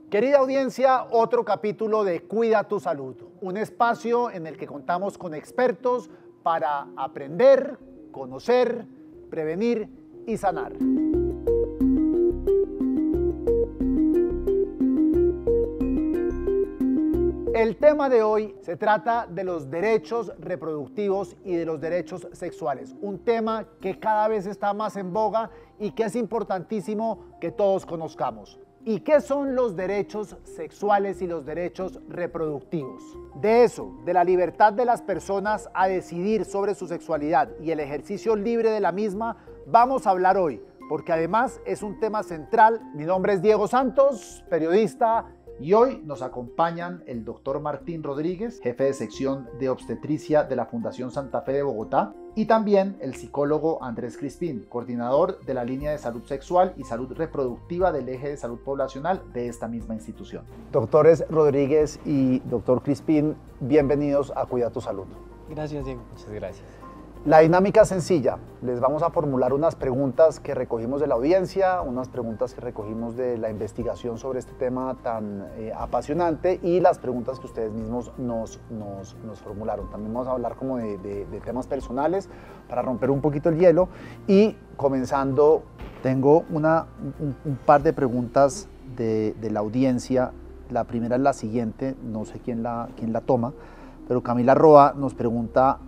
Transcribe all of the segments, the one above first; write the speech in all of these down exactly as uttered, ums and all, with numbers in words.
Querida audiencia, otro capítulo de Cuida tu Salud, un espacio en el que contamos con expertos para aprender, conocer, prevenir y sanar. El tema de hoy se trata de los derechos reproductivos y de los derechos sexuales, un tema que cada vez está más en boga y que es importantísimo que todos conozcamos. ¿Y qué son los derechos sexuales y los derechos reproductivos? De eso, de la libertad de las personas a decidir sobre su sexualidad y el ejercicio libre de la misma, vamos a hablar hoy, porque además es un tema central. Mi nombre es Diego Santos, periodista, y hoy nos acompañan el doctor Martín Rodríguez, jefe de sección de obstetricia de la Fundación Santa Fe de Bogotá, y también el psicólogo Andrés Crispín, coordinador de la línea de salud sexual y salud reproductiva del eje de salud poblacional de esta misma institución. Doctores Rodríguez y doctor Crispín, bienvenidos a Cuida tu Salud. Gracias, Diego. Muchas gracias. La dinámica es sencilla. Les vamos a formular unas preguntas que recogimos de la audiencia, unas preguntas que recogimos de la investigación sobre este tema tan eh, apasionante y las preguntas que ustedes mismos nos, nos, nos formularon. También vamos a hablar como de, de, de temas personales para romper un poquito el hielo. Y comenzando, tengo una, un, un par de preguntas de, de la audiencia. La primera es la siguiente, no sé quién la, quién la toma, pero Camila Roa nos pregunta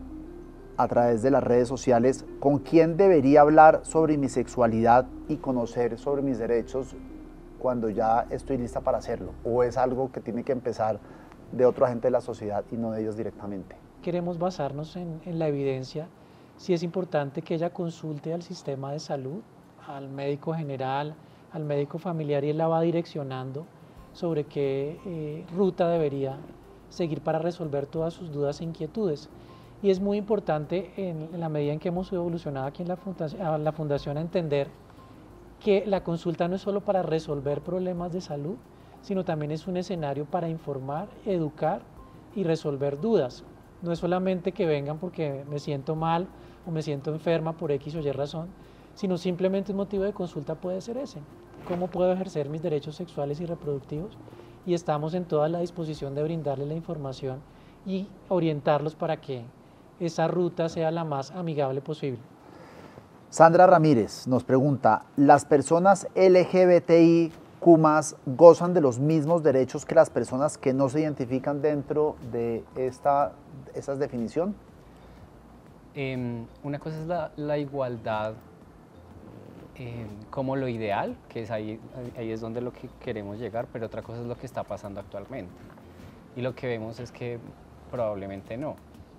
a través de las redes sociales, ¿con quién debería hablar sobre mi sexualidad y conocer sobre mis derechos cuando ya estoy lista para hacerlo? ¿O es algo que tiene que empezar de otro agente de la sociedad y no de ellos directamente? Queremos basarnos en, en la evidencia. Sí es importante que ella consulte al sistema de salud, al médico general, al médico familiar, y él la va direccionando sobre qué eh, ruta debería seguir para resolver todas sus dudas e inquietudes. Y es muy importante, en, en la medida en que hemos evolucionado aquí en la fundación, a la fundación, a entender que la consulta no es solo para resolver problemas de salud, sino también es un escenario para informar, educar y resolver dudas. No es solamente que vengan porque me siento mal o me siento enferma por X o Y razón, sino simplemente un motivo de consulta puede ser ese. ¿Cómo puedo ejercer mis derechos sexuales y reproductivos? Y estamos en toda la disposición de brindarles la información y orientarlos para que esa ruta sea la más amigable posible. Sandra Ramírez nos pregunta, ¿las personas L G B T I Q más, gozan de los mismos derechos que las personas que no se identifican dentro de esta, esa definición? Eh, una cosa es la, la igualdad eh, como lo ideal, que es ahí, ahí es donde lo que queremos llegar, pero otra cosa es lo que está pasando actualmente. Y lo que vemos es que probablemente no.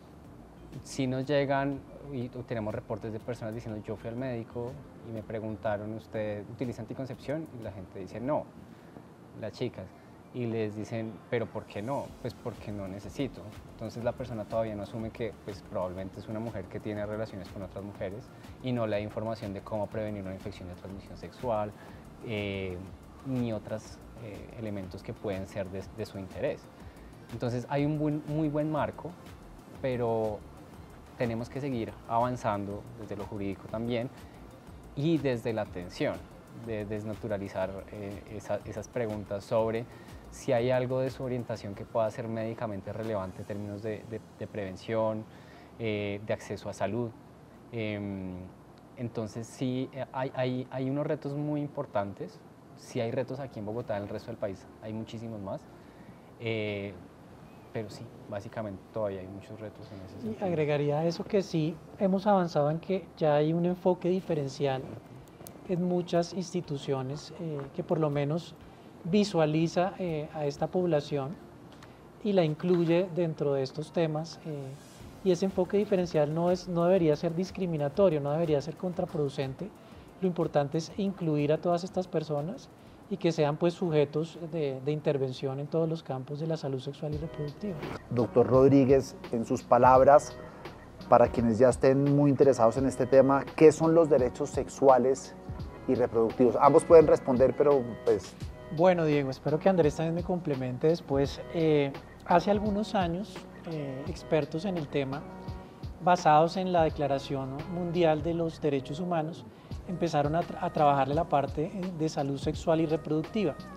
Si nos llegan y tenemos reportes de personas diciendo yo fui al médico y me preguntaron, ¿usted utiliza anticoncepción? Y la gente dice no, las chicas, y les dicen, ¿pero por qué no? Pues porque no necesito. Entonces la persona todavía no asume que pues, probablemente es una mujer que tiene relaciones con otras mujeres y no le da información de cómo prevenir una infección de transmisión sexual eh, ni otros eh, elementos que pueden ser de, de su interés. Entonces hay un buen, muy buen marco, pero tenemos que seguir avanzando desde lo jurídico también y desde la atención, de desnaturalizar eh, esa, esas preguntas sobre si hay algo de su orientación que pueda ser médicamente relevante en términos de, de, de prevención, eh, de acceso a salud. Eh, entonces sí, hay, hay, hay unos retos muy importantes, sí hay retos aquí en Bogotá, en el resto del país hay muchísimos más. Eh, Pero sí, básicamente todavía hay muchos retos en ese sentido. Y agregaría a eso que sí hemos avanzado en que ya hay un enfoque diferencial en muchas instituciones eh, que por lo menos visualiza eh, a esta población y la incluye dentro de estos temas. Eh, y ese enfoque diferencial no, es, no debería ser discriminatorio, no debería ser contraproducente. Lo importante es incluir a todas estas personas y que sean pues sujetos de, de intervención en todos los campos de la salud sexual y reproductiva. Doctor Rodríguez, en sus palabras, para quienes ya estén muy interesados en este tema, ¿qué son los derechos sexuales y reproductivos? Ambos pueden responder, pero pues... Bueno, Diego, espero que Andrés también me complemente después. Eh, hace algunos años, eh, expertos en el tema, basados en la Declaración Mundial de los Derechos Humanos, empezaron a, tra a trabajarle la parte de salud sexual y reproductiva.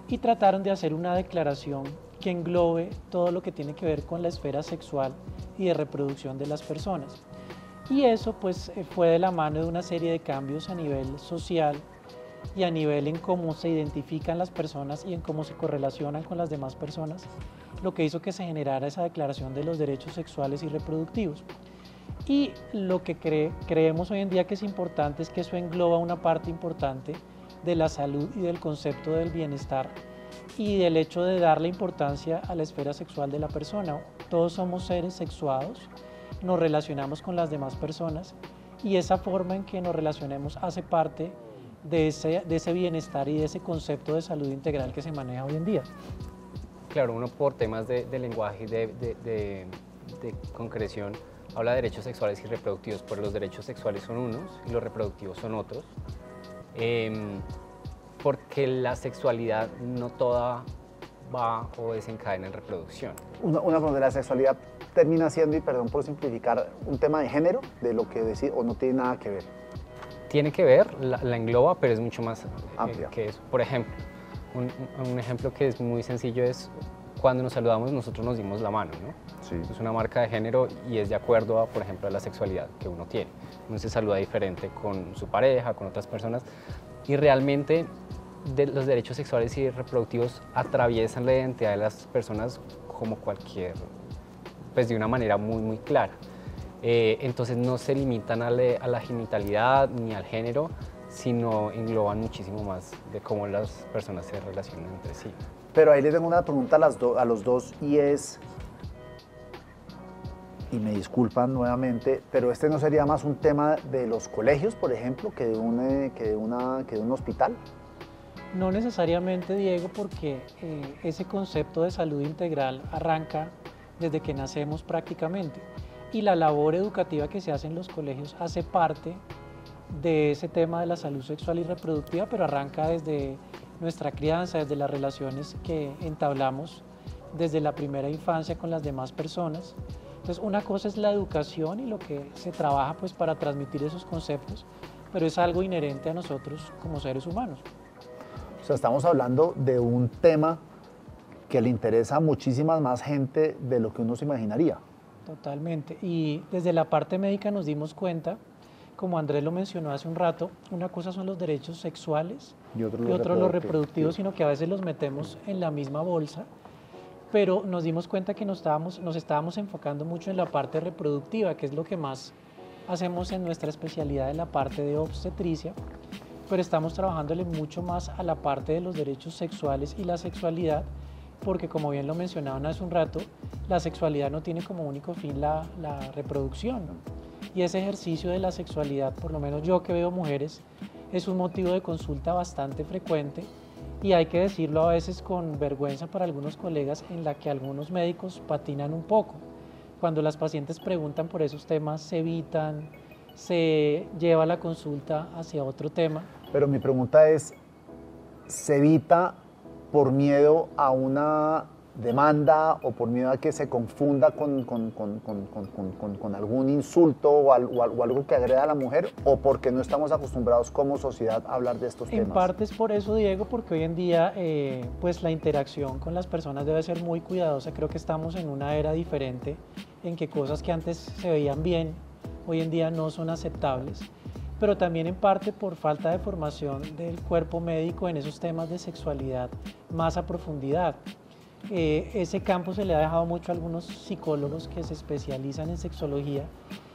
y trataron de hacer una declaración que englobe todo lo que tiene que ver con la esfera sexual y de reproducción de las personas. Y eso pues fue de la mano de una serie de cambios a nivel social y a nivel en cómo se identifican las personas y en cómo se correlacionan con las demás personas, lo que hizo que se generara esa declaración de los derechos sexuales y reproductivos. Y lo que cre creemos hoy en día que es importante es que eso engloba una parte importante de la salud y del concepto del bienestar y del hecho de darle importancia a la esfera sexual de la persona. Todos somos seres sexuados, nos relacionamos con las demás personas y esa forma en que nos relacionemos hace parte de ese, de ese bienestar y de ese concepto de salud integral que se maneja hoy en día. Claro, uno por temas de, de lenguaje y de, de, de, de concreción habla de derechos sexuales y reproductivos, pero los derechos sexuales son unos y los reproductivos son otros, eh, porque la sexualidad no toda va o desencadena en reproducción. Una, una pregunta, ¿la sexualidad termina siendo, y perdón por simplificar, un tema de género, de lo que decir, o no tiene nada que ver? Tiene que ver, la, la engloba, pero es mucho más amplia eh, que eso. Por ejemplo, un, un ejemplo que es muy sencillo es cuando nos saludamos nosotros nos dimos la mano, ¿no? Sí. Es una marca de género y es de acuerdo a, por ejemplo, a la sexualidad que uno tiene. Uno se saluda diferente con su pareja, con otras personas y realmente de, los derechos sexuales y reproductivos atraviesan la identidad de las personas como cualquier, pues de una manera muy, muy clara. Eh, entonces no se limitan a, le, a la genitalidad ni al género, sino engloban muchísimo más de cómo las personas se relacionan entre sí. Pero ahí les tengo una pregunta a, las do, a los dos y es, y me disculpan nuevamente, pero este no sería más un tema de los colegios, por ejemplo, que de un, eh, que de una, que de un hospital. No necesariamente, Diego, porque eh, ese concepto de salud integral arranca desde que nacemos prácticamente. Y la labor educativa que se hace en los colegios hace parte de ese tema de la salud sexual y reproductiva, pero arranca desde nuestra crianza, desde las relaciones que entablamos desde la primera infancia con las demás personas. Entonces, una cosa es la educación y lo que se trabaja pues, para transmitir esos conceptos, pero es algo inherente a nosotros como seres humanos. O sea, estamos hablando de un tema que le interesa a muchísima más gente de lo que uno se imaginaría. Totalmente. Y desde la parte médica nos dimos cuenta, como Andrés lo mencionó hace un rato, una cosa son los derechos sexuales y otro, y los, otro reproductivos. los reproductivos, sino que a veces los metemos en la misma bolsa, pero nos dimos cuenta que nos estábamos, nos estábamos enfocando mucho en la parte reproductiva, que es lo que más hacemos en nuestra especialidad en la parte de obstetricia, pero estamos trabajándole mucho más a la parte de los derechos sexuales y la sexualidad, porque como bien lo mencionaban hace un rato, la sexualidad no tiene como único fin la, la reproducción, ¿no? Y ese ejercicio de la sexualidad, por lo menos yo que veo mujeres, es un motivo de consulta bastante frecuente y hay que decirlo a veces con vergüenza para algunos colegas, en la que algunos médicos patinan un poco. Cuando las pacientes preguntan por esos temas, se evitan, se lleva la consulta hacia otro tema. Pero mi pregunta es, ¿se evita por miedo a una demanda o por miedo a que se confunda con, con, con, con, con, con, con algún insulto o, al, o, o algo que agreda a la mujer, o porque no estamos acostumbrados como sociedad a hablar de estos temas? En parte es por eso, Diego, porque hoy en día eh, pues la interacción con las personas debe ser muy cuidadosa. Creo que estamos en una era diferente en que cosas que antes se veían bien, hoy en día no son aceptables, pero también en parte por falta de formación del cuerpo médico en esos temas de sexualidad más a profundidad. Eh, ese campo se le ha dejado mucho a algunos psicólogos que se especializan en sexología,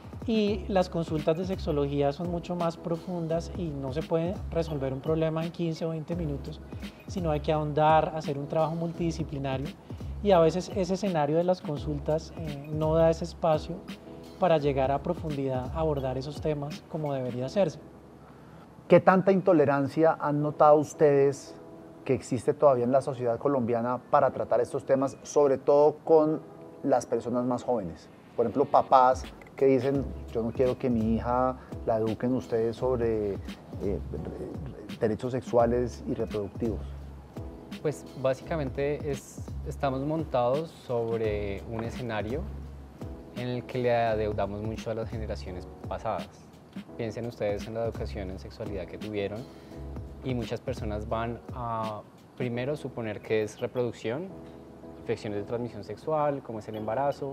y las consultas de sexología son mucho más profundas y no se puede resolver un problema en quince o veinte minutos, sino hay que ahondar, hacer un trabajo multidisciplinario, y a veces ese escenario de las consultas eh, no da ese espacio para llegar a profundidad a abordar esos temas como debería hacerse. ¿Qué tanta intolerancia han notado ustedes que existe todavía en la sociedad colombiana para tratar estos temas, sobre todo con las personas más jóvenes? Por ejemplo, papás que dicen, yo no quiero que mi hija la eduquen ustedes sobre eh, derechos sexuales y reproductivos. Pues básicamente es, estamos montados sobre un escenario en el que le adeudamos mucho a las generaciones pasadas. Piensen ustedes en la educación en sexualidad que tuvieron, y muchas personas van a primero suponer que es reproducción, infecciones de transmisión sexual, como es el embarazo,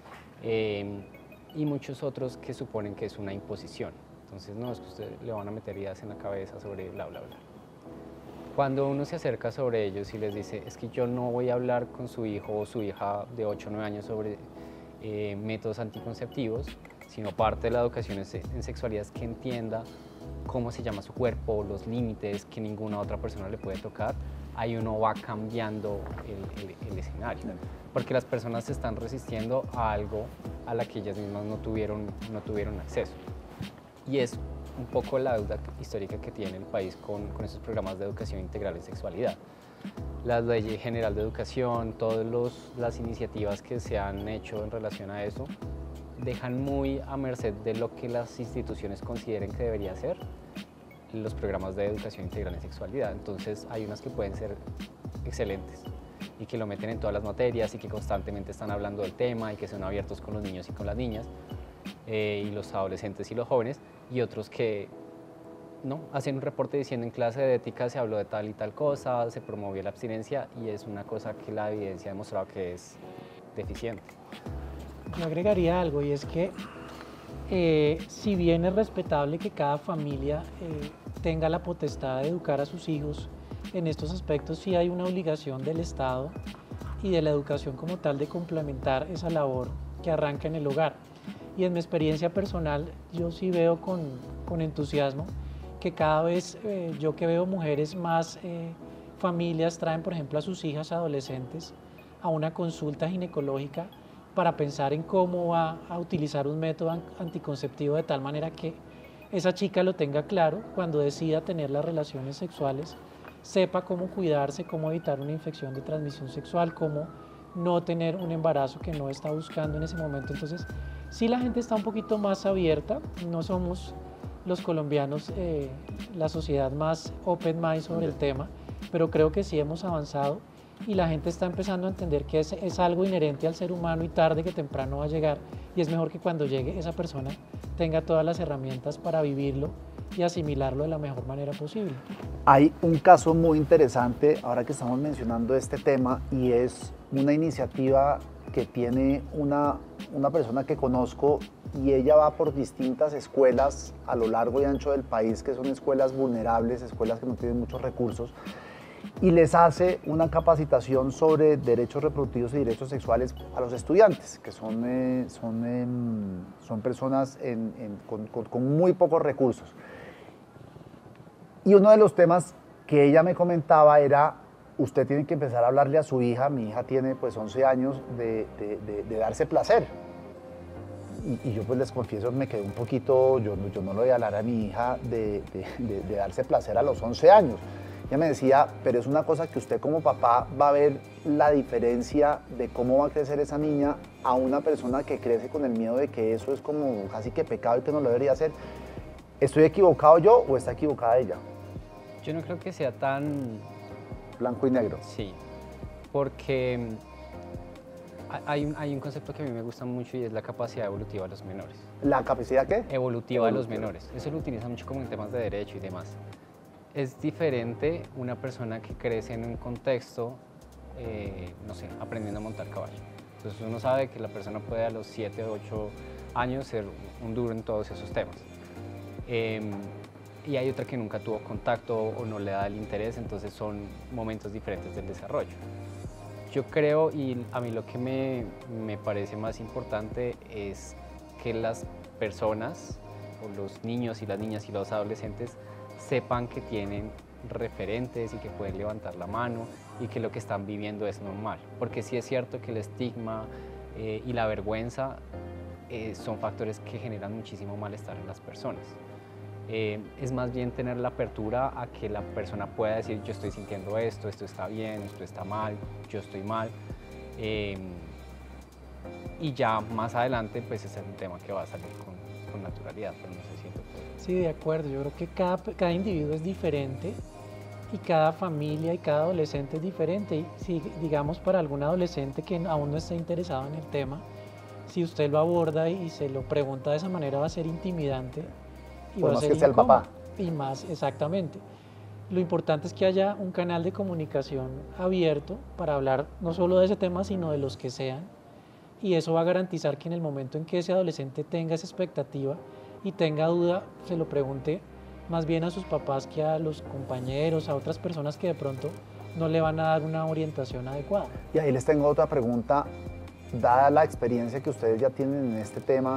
eh, y muchos otros que suponen que es una imposición. Entonces, no, es que usted le van a meter ideas en la cabeza sobre bla, bla, bla. Cuando uno se acerca sobre ellos y les dice, es que yo no voy a hablar con su hijo o su hija de ocho o nueve años sobre eh, métodos anticonceptivos, sino parte de la educación en sexualidad es que entienda cómo se llama su cuerpo, los límites que ninguna otra persona le puede tocar, ahí uno va cambiando el, el, el escenario. Porque las personas se están resistiendo a algo a la que ellas mismas no tuvieron, no tuvieron acceso. Y es un poco la deuda histórica que tiene el país con, con esos programas de educación integral en sexualidad. La Ley General de Educación, todas los, las iniciativas que se han hecho en relación a eso, dejan muy a merced de lo que las instituciones consideren que debería ser los programas de educación integral en sexualidad. Entonces hay unas que pueden ser excelentes y que lo meten en todas las materias y que constantemente están hablando del tema y que son abiertos con los niños y con las niñas eh, y los adolescentes y los jóvenes, y otros que no hacen un reporte diciendo en clase de ética se habló de tal y tal cosa, se promovió la abstinencia, y es una cosa que la evidencia ha demostrado que es deficiente. Yo agregaría algo, y es que eh, si bien es respetable que cada familia eh, tenga la potestad de educar a sus hijos en estos aspectos, sí hay una obligación del Estado y de la educación como tal de complementar esa labor que arranca en el hogar. Y en mi experiencia personal, yo sí veo con, con entusiasmo que cada vez eh, yo que veo mujeres más eh, familias traen, por ejemplo, a sus hijas adolescentes a una consulta ginecológica para pensar en cómo va a utilizar un método anticonceptivo de tal manera que esa chica lo tenga claro cuando decida tener las relaciones sexuales, sepa cómo cuidarse, cómo evitar una infección de transmisión sexual, cómo no tener un embarazo que no está buscando en ese momento. Entonces, sí, la gente está un poquito más abierta, no somos los colombianos eh, la sociedad más open mind sobre el tema, pero creo que sí hemos avanzado y la gente está empezando a entender que es, es algo inherente al ser humano y tarde que temprano va a llegar, y es mejor que cuando llegue esa persona tenga todas las herramientas para vivirlo y asimilarlo de la mejor manera posible. Hay un caso muy interesante ahora que estamos mencionando este tema, y es una iniciativa que tiene una, una persona que conozco, y ella va por distintas escuelas a lo largo y ancho del país, que son escuelas vulnerables, escuelas que no tienen muchos recursos, y les hace una capacitación sobre derechos reproductivos y derechos sexuales a los estudiantes, que son, eh, son, eh, son personas en, en, con, con, con muy pocos recursos. Y uno de los temas que ella me comentaba era: usted tiene que empezar a hablarle a su hija, mi hija tiene pues once años, de, de, de, de darse placer. Y, y yo pues les confieso, me quedé un poquito, yo, yo no le voy a hablar a mi hija de, de, de, de darse placer a los once años. Ella me decía, pero es una cosa que usted como papá va a ver la diferencia de cómo va a crecer esa niña a una persona que crece con el miedo de que eso es como casi que pecado y que no lo debería hacer. ¿Estoy equivocado yo o está equivocada ella? Yo no creo que sea tan blanco y negro. Sí, porque hay un, hay un concepto que a mí me gusta mucho, y es la capacidad evolutiva de los menores. ¿La capacidad qué? Evolutiva, evolutiva de los menores. Eso lo utiliza mucho como en temas de derecho y demás. Es diferente una persona que crece en un contexto, eh, no sé, aprendiendo a montar caballo. Entonces uno sabe que la persona puede a los siete o ocho años ser un duro en todos esos temas. Eh, y hay otra que nunca tuvo contacto o no le da el interés, entonces son momentos diferentes del desarrollo. Yo creo, y a mí lo que me, me parece más importante es que las personas, o los niños y las niñas y los adolescentes, sepan que tienen referentes y que pueden levantar la mano y que lo que están viviendo es normal. Porque sí es cierto que el estigma eh, y la vergüenza eh, son factores que generan muchísimo malestar en las personas. Eh, es más bien tener la apertura a que la persona pueda decir: yo estoy sintiendo esto, esto está bien, esto está mal, yo estoy mal. Eh, y ya más adelante pues ese es un tema que va a salir con, con naturalidad, pero no sé si... Sí, de acuerdo. Yo creo que cada, cada individuo es diferente y cada familia y cada adolescente es diferente. Y si, digamos, para algún adolescente que aún no está interesado en el tema, si usted lo aborda y se lo pregunta de esa manera, va a ser intimidante y Por va más a ser que sea el incómodo. papá. Y más, exactamente. Lo importante es que haya un canal de comunicación abierto para hablar no solo de ese tema, sino de los que sean, y eso va a garantizar que en el momento en que ese adolescente tenga esa expectativa y tenga duda, se lo pregunte más bien a sus papás que a los compañeros, a otras personas que de pronto no le van a dar una orientación adecuada. Y ahí les tengo otra pregunta, dada la experiencia que ustedes ya tienen en este tema,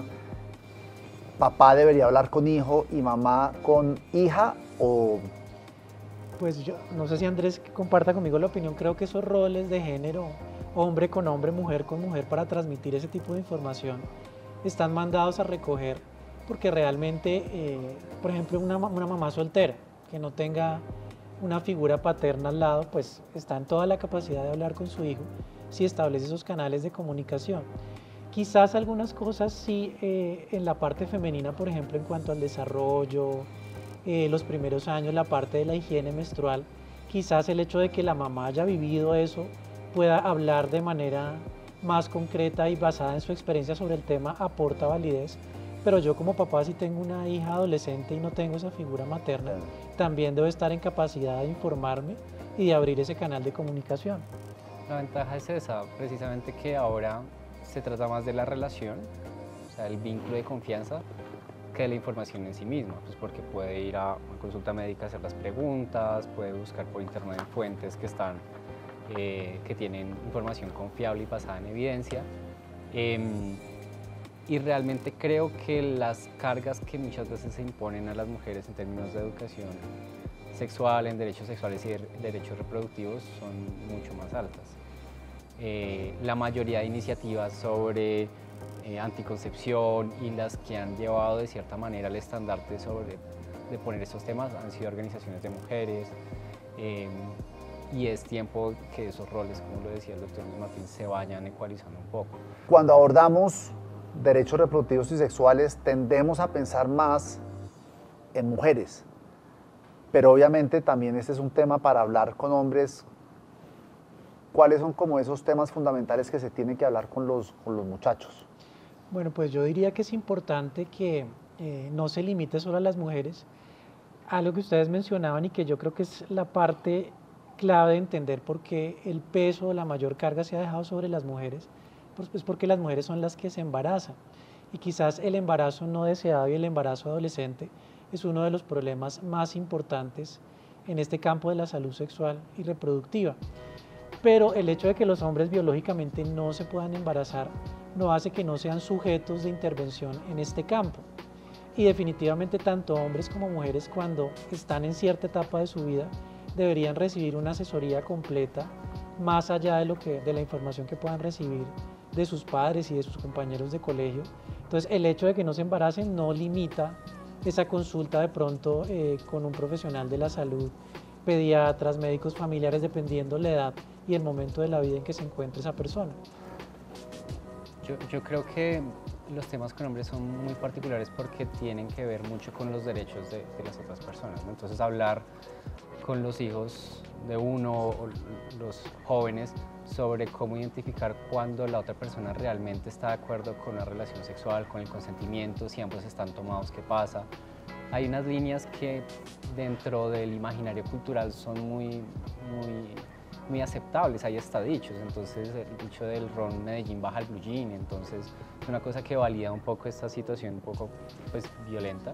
¿papá debería hablar con hijo y mamá con hija o...? Pues yo no sé si Andrés comparta conmigo la opinión, creo que esos roles de género, hombre con hombre, mujer con mujer, para transmitir ese tipo de información, están mandados a recoger, porque realmente, eh, por ejemplo, una, una mamá soltera que no tenga una figura paterna al lado, pues está en toda la capacidad de hablar con su hijo si establece esos canales de comunicación. Quizás algunas cosas sí, eh, en la parte femenina, por ejemplo, en cuanto al desarrollo, Eh, los primeros años, la parte de la higiene menstrual, quizás el hecho de que la mamá haya vivido eso pueda hablar de manera más concreta y basada en su experiencia sobre el tema aporta validez, pero yo como papá, si tengo una hija adolescente y no tengo esa figura materna, también debo estar en capacidad de informarme y de abrir ese canal de comunicación. La ventaja es esa, precisamente que ahora se trata más de la relación, o sea, el vínculo de confianza, que de la información en sí misma, pues porque puede ir a una consulta médica a hacer las preguntas, puede buscar por internet fuentes que, están, eh, que tienen información confiable y basada en evidencia. Eh, y realmente creo que las cargas que muchas veces se imponen a las mujeres en términos de educación sexual, en derechos sexuales y de derechos reproductivos son mucho más altas. Eh, la mayoría de iniciativas sobre Eh, anticoncepción y las que han llevado de cierta manera el estandarte sobre, de poner estos temas han sido organizaciones de mujeres, eh, y es tiempo que esos roles, como lo decía el doctor Martín, se vayan ecualizando un poco. Cuando abordamos derechos reproductivos y sexuales tendemos a pensar más en mujeres, pero obviamente también este es un tema para hablar con hombres. ¿Cuáles son como esos temas fundamentales que se tienen que hablar con los, con los muchachos? Bueno, pues yo diría que es importante que eh, no se limite solo a las mujeres. Algo que ustedes mencionaban y que yo creo que es la parte clave de entender por qué el peso, la mayor carga se ha dejado sobre las mujeres, pues es porque las mujeres son las que se embarazan. Y quizás el embarazo no deseado y el embarazo adolescente es uno de los problemas más importantes en este campo de la salud sexual y reproductiva. Pero el hecho de que los hombres biológicamente no se puedan embarazar no hace que no sean sujetos de intervención en este campo. Y definitivamente tanto hombres como mujeres, cuando están en cierta etapa de su vida, deberían recibir una asesoría completa, más allá de, lo que, de la información que puedan recibir de sus padres y de sus compañeros de colegio. Entonces, el hecho de que no se embaracen no limita esa consulta de pronto eh, con un profesional de la salud, pediatras, médicos familiares, dependiendo la edad y el momento de la vida en que se encuentre esa persona. Yo, yo creo que los temas con hombres son muy particulares porque tienen que ver mucho con los derechos de, de las otras personas, ¿no? Entonces, hablar con los hijos de uno o los jóvenes sobre cómo identificar cuando la otra persona realmente está de acuerdo con una relación sexual, con el consentimiento, si ambos están tomados, qué pasa. Hay unas líneas que dentro del imaginario cultural son muy, muy, muy aceptables, hay hasta dichos. Entonces, el dicho del ron Medellín baja el blue jean, entonces es una cosa que valida un poco esta situación un poco pues, violenta.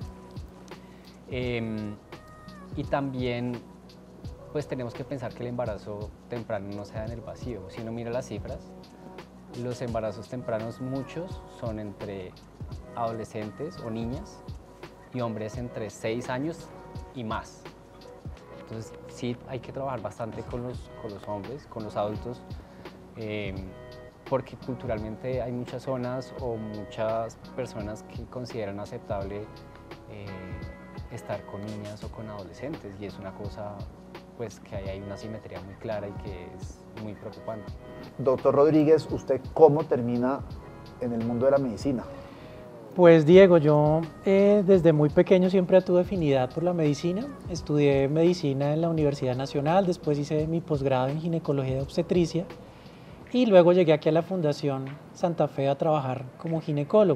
Eh, y también pues tenemos que pensar que el embarazo temprano no se da en el vacío. Si uno mira las cifras, los embarazos tempranos muchos son entre adolescentes o niñas y hombres entre seis años y más. Entonces sí hay que trabajar bastante con los, con los hombres, con los adultos, eh, porque culturalmente hay muchas zonas o muchas personas que consideran aceptable eh, estar con niñas o con adolescentes, y es una cosa pues que hay, hay una simetría muy clara y que es muy preocupante. Doctor Rodríguez, ¿usted cómo termina en el mundo de la medicina? Pues Diego, yo eh, desde muy pequeño siempre tuve afinidad por la medicina. Estudié medicina en la Universidad Nacional, después hice mi posgrado en ginecología y obstetricia y luego llegué aquí a la Fundación Santa Fe a trabajar como ginecólogo.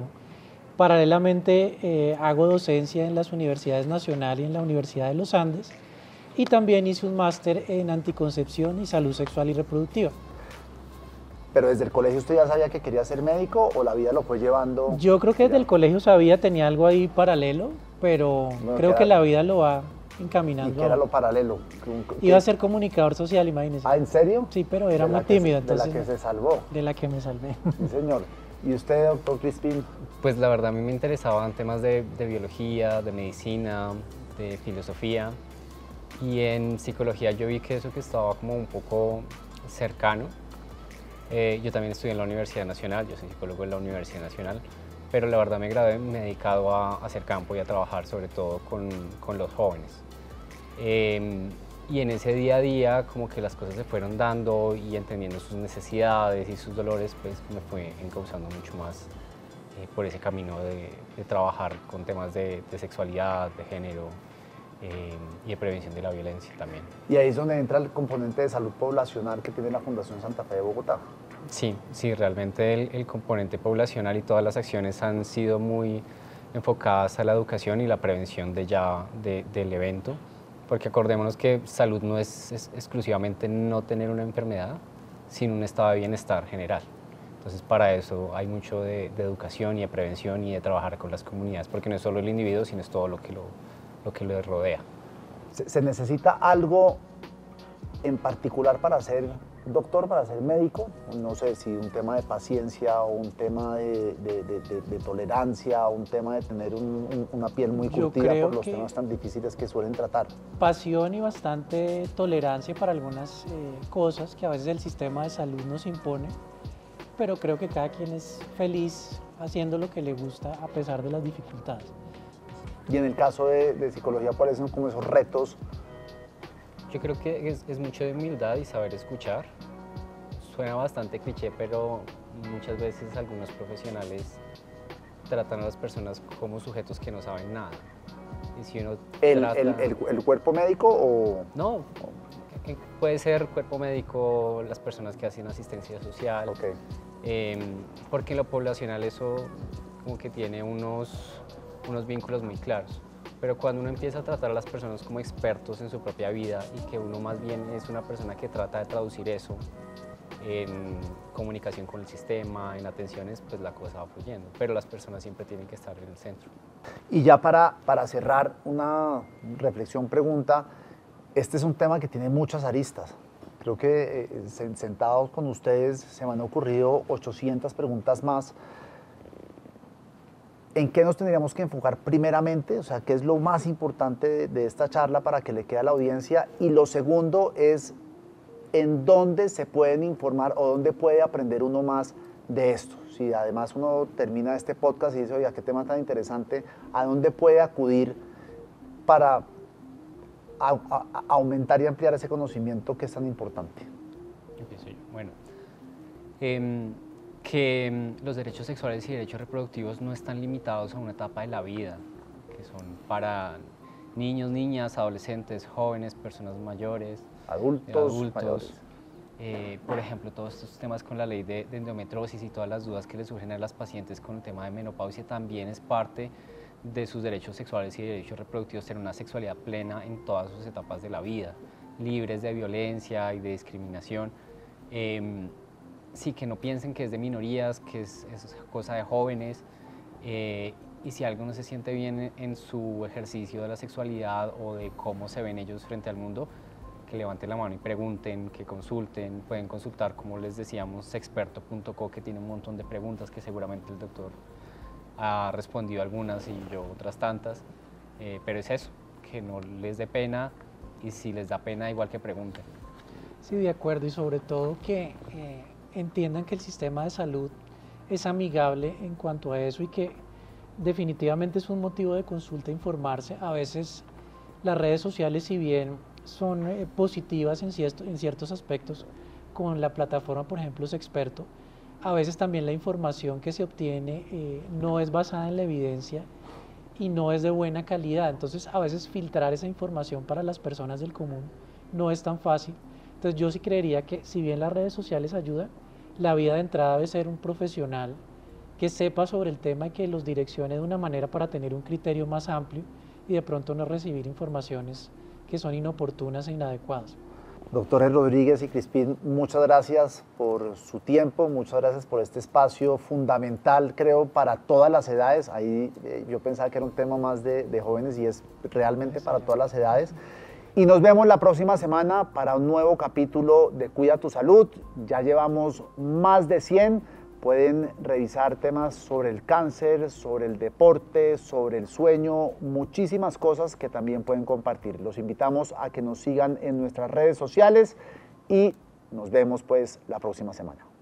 Paralelamente eh, hago docencia en las universidades nacional y en la Universidad de los Andes, y también hice un máster en anticoncepción y salud sexual y reproductiva. ¿Pero desde el colegio usted ya sabía que quería ser médico o la vida lo fue llevando? Yo creo que desde el colegio sabía, tenía algo ahí paralelo, pero Bueno, creo ¿qué que era? la vida lo va ¿Y encaminando. qué era a- lo paralelo? ¿Qué- Iba a ser comunicador social, imagínese. Ah, ¿en serio? Sí, pero era De la muy que se- tímido, De la entonces que se salvó. de la que me salvé. Sí, señor. ¿Y usted, doctor Crispín? Pues la verdad a mí me interesaban temas de, de biología, de medicina, de filosofía, y en psicología yo vi que eso que estaba como un poco cercano. Eh, yo también estudié en la Universidad Nacional, yo soy psicólogo en la Universidad Nacional, pero la verdad me gradué, me he dedicado a, a hacer campo y a trabajar sobre todo con, con los jóvenes. Eh, y en ese día a día como que las cosas se fueron dando y entendiendo sus necesidades y sus dolores, pues me fue encauzando mucho más eh, por ese camino de, de trabajar con temas de, de sexualidad, de género eh, y de prevención de la violencia también. Y ahí es donde entra el componente de salud poblacional que tiene la Fundación Santa Fe de Bogotá. Sí, sí, realmente el, el componente poblacional y todas las acciones han sido muy enfocadas a la educación y la prevención de ya, de, del evento, porque acordémonos que salud no es, es exclusivamente no tener una enfermedad, sino un estado de bienestar general. Entonces para eso hay mucho de, de educación y de prevención y de trabajar con las comunidades, porque no es solo el individuo, sino es todo lo que lo, lo, que lo rodea. ¿Se, se necesita algo en particular para ser doctor, para ser médico? No sé si un tema de paciencia o un tema de, de, de, de, de tolerancia o un tema de tener un, un, una piel muy Yo curtida creo por los que- temas tan difíciles que suelen tratar. Pasión y bastante tolerancia para algunas eh, cosas que a veces el sistema de salud nos impone, pero creo que cada quien es feliz haciendo lo que le gusta a pesar de las dificultades. Y en el caso de, de psicología, ¿cuáles son como esos retos? Yo creo que es, es mucho de humildad y saber escuchar. Suena bastante cliché, pero muchas veces algunos profesionales tratan a las personas como sujetos que no saben nada. Y si uno ¿El, trata... el, el, el cuerpo médico o...? No, eh, puede ser cuerpo médico, las personas que hacen asistencia social, Ok. eh, porque en lo poblacional eso como que tiene unos, unos vínculos muy claros. Pero cuando uno empieza a tratar a las personas como expertos en su propia vida y que uno más bien es una persona que trata de traducir eso en comunicación con el sistema, en atenciones, pues la cosa va fluyendo. Pero las personas siempre tienen que estar en el centro. Y ya para, para cerrar, una reflexión, pregunta. Este es un tema que tiene muchas aristas. Creo que eh, sen- sentados con ustedes se me han ocurrido ochocientas preguntas más. ¿En qué nos tendríamos que enfocar primeramente? O sea, ¿qué es lo más importante de, de esta charla para que le quede a la audiencia? Y lo segundo es, ¿en dónde se pueden informar o dónde puede aprender uno más de esto? Si además uno termina este podcast y dice, oiga, qué tema tan interesante, ¿a dónde puede acudir para a, a, a aumentar y ampliar ese conocimiento que es tan importante? Empiezo yo. Bueno, em, que em, los derechos sexuales y derechos reproductivos no están limitados a una etapa de la vida, que son para niños, niñas, adolescentes, jóvenes, personas mayores, Adultos, adultos. mayores. Eh, por ejemplo, todos estos temas con la ley de, de endometriosis y todas las dudas que le surgen a las pacientes con el tema de menopausia también es parte de sus derechos sexuales y derechos reproductivos, tener una sexualidad plena en todas sus etapas de la vida, libres de violencia y de discriminación. Eh, sí, que no piensen que es de minorías, que es, es cosa de jóvenes, eh, y si algo no se siente bien en, en su ejercicio de la sexualidad o de cómo se ven ellos frente al mundo, que levanten la mano y pregunten, que consulten. Pueden consultar, como les decíamos, sexperto punto co, que tiene un montón de preguntas que seguramente el doctor ha respondido algunas y yo otras tantas, eh, pero es eso, que no les dé pena, y si les da pena, igual que pregunten. Sí, de acuerdo, y sobre todo que eh, entiendan que el sistema de salud es amigable en cuanto a eso y que definitivamente es un motivo de consulta informarse. A veces las redes sociales, si bien son eh, positivas en, cierto, en ciertos aspectos, con la plataforma, por ejemplo, Sexperto, a veces también la información que se obtiene eh, no es basada en la evidencia y no es de buena calidad. Entonces, a veces filtrar esa información para las personas del común no es tan fácil. Entonces, yo sí creería que si bien las redes sociales ayudan, la vía de entrada debe ser un profesional que sepa sobre el tema y que los direccione de una manera para tener un criterio más amplio y de pronto no recibir informaciones que son inoportunas e inadecuadas. Doctores Rodríguez y Crispín, muchas gracias por su tiempo, muchas gracias por este espacio fundamental, creo, para todas las edades. Ahí eh, yo pensaba que era un tema más de, de jóvenes y es realmente para todas las edades. Y nos vemos la próxima semana para un nuevo capítulo de Cuida tu Salud. Ya llevamos más de cien. Pueden revisar temas sobre el cáncer, sobre el deporte, sobre el sueño, muchísimas cosas que también pueden compartir. Los invitamos a que nos sigan en nuestras redes sociales y nos vemos pues la próxima semana.